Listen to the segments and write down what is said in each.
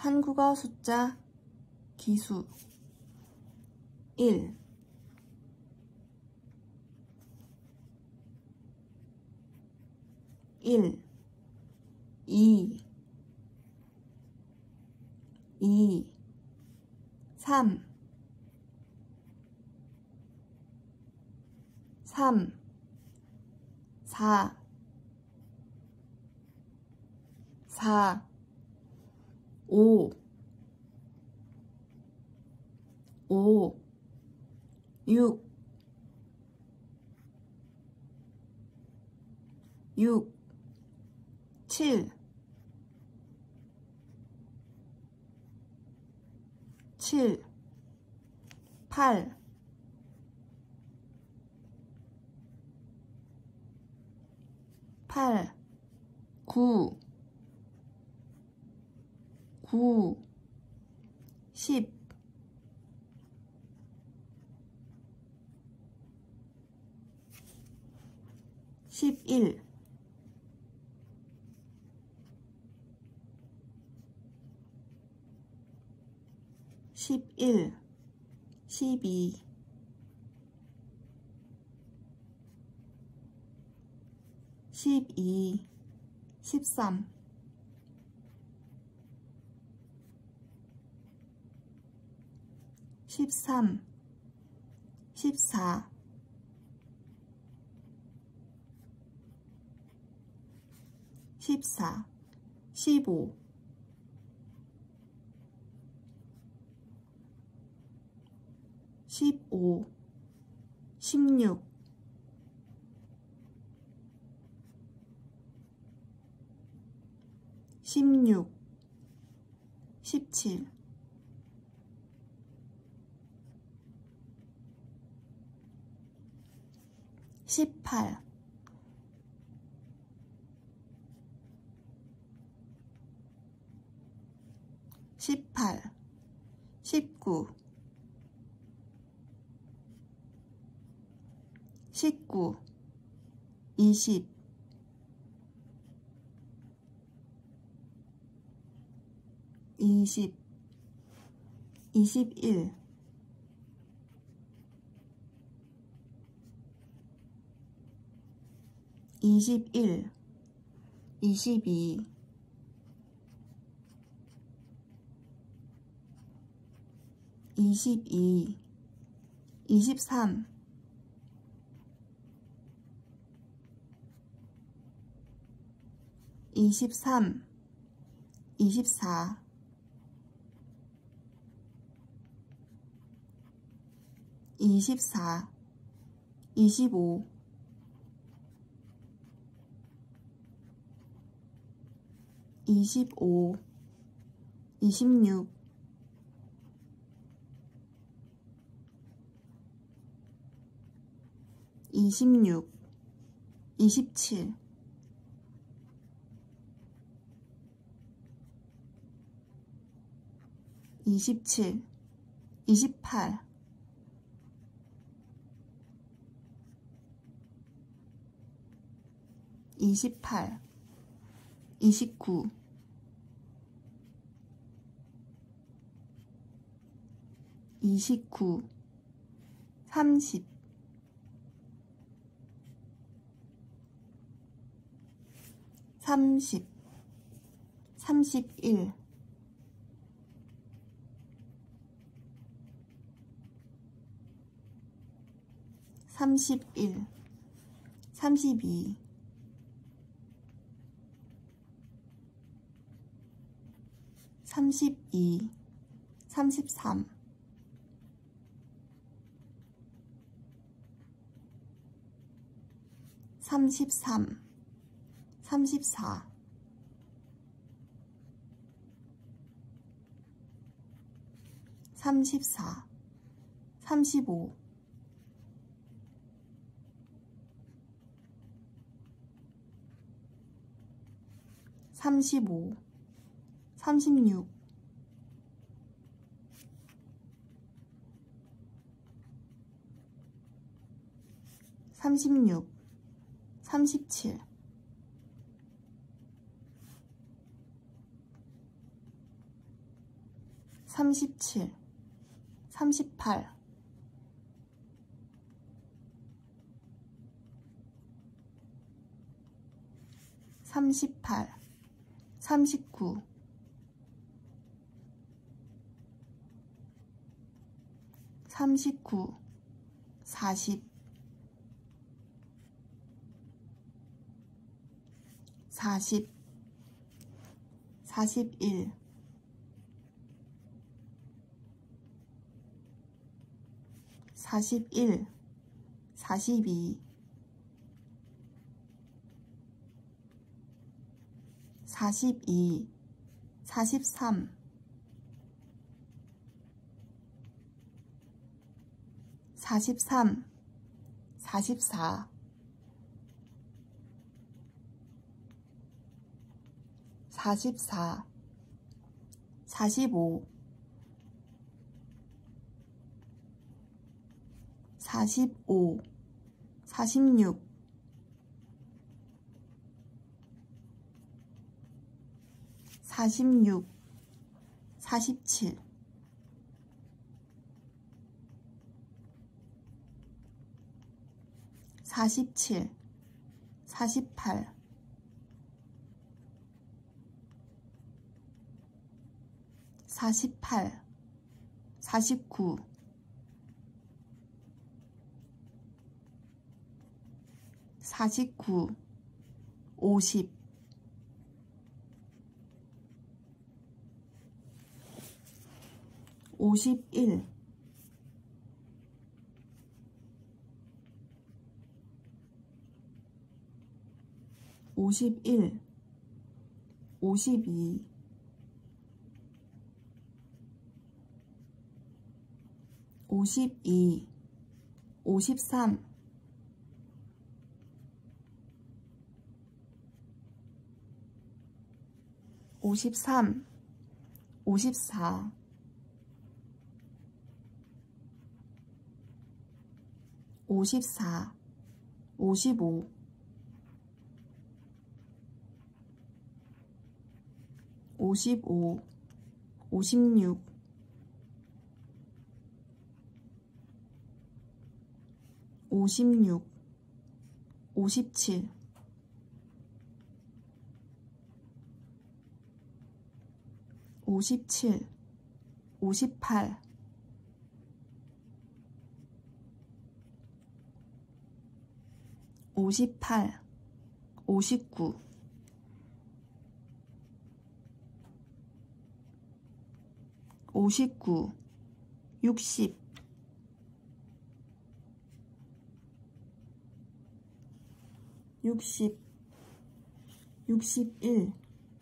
한국어 숫자 기수 1 1 2 2 3 3 4 4 5 5 6 6 7 7 8 8 9 9 10 11 11 12 12 13 13 14 14 15 15 16 16 17 18 18 19 19 20 20 21 21 22 22 23 23 24 24 25 25 26 26 27 27 28 28 29 29 30 30 31 31 32 32 33 33 34 34 35 35 36 36 37 38 37, 38, 38, 39, 39, 40, 40, 41, 41, 42, 42, 43, 43, 44, 44, 45, 45, 46, 46, 47, 47, 48, 48, 49, 49, 50, 51, 51, 52, 52, 53, 53, 54, 54, 55, 55, 56, 56, 57, 57, 58, 58, 59, 59, 60, 60, 61,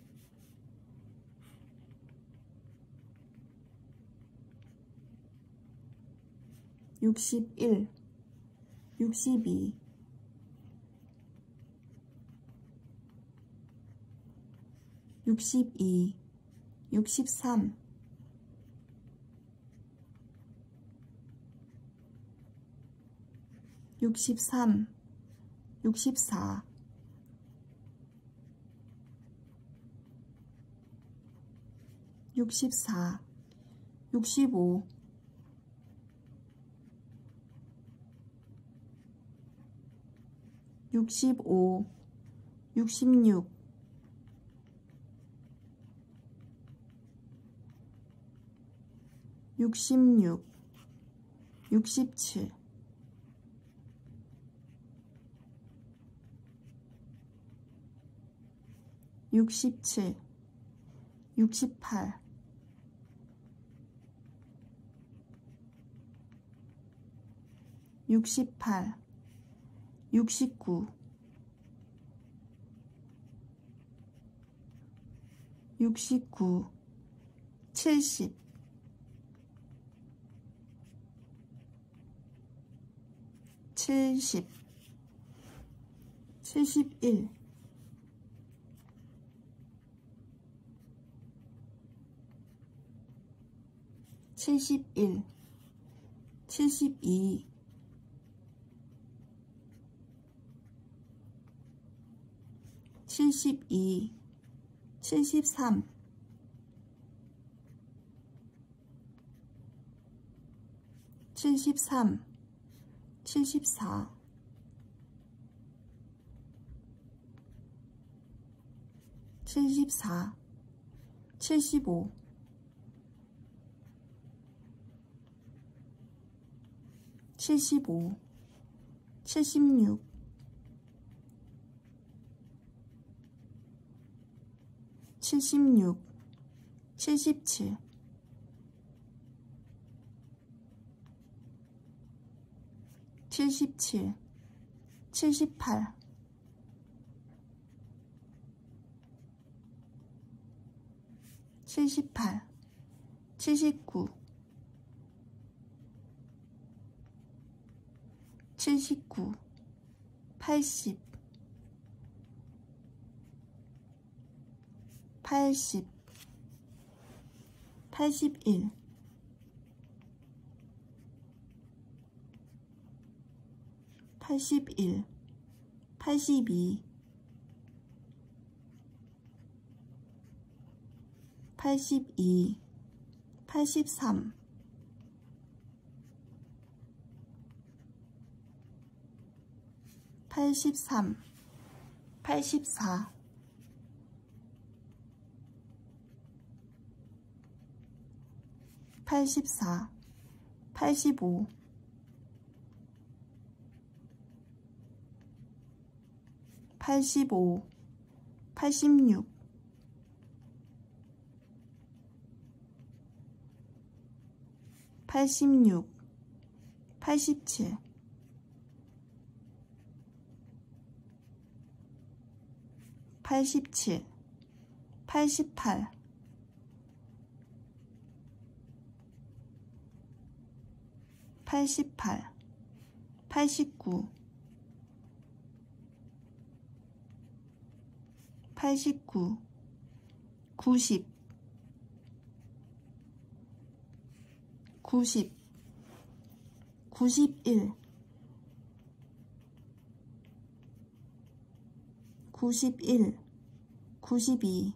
61, 62, 62, 63, 63, 64, 64, 65, 65, 66, 66, 67, 67, 68, 68, 69, 69, 70, 70, 71, 71, 72, 72, 73, 73 74 74 75 75 76 76 77 77 78 78 79 79 80 80 81 81 82 82 83 83 84 84 85 85 86 86 87 87 88 88 89 89 90 90 91 91 92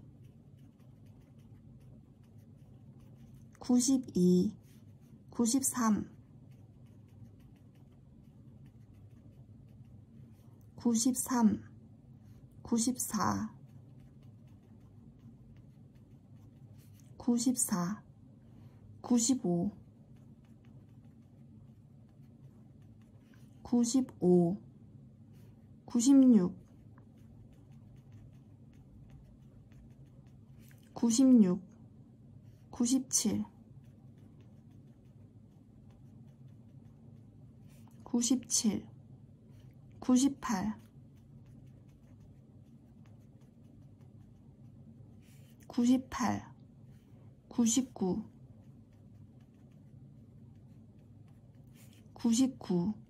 92 93 93 94 94 95 95 96 96 97 97 98 98 99 99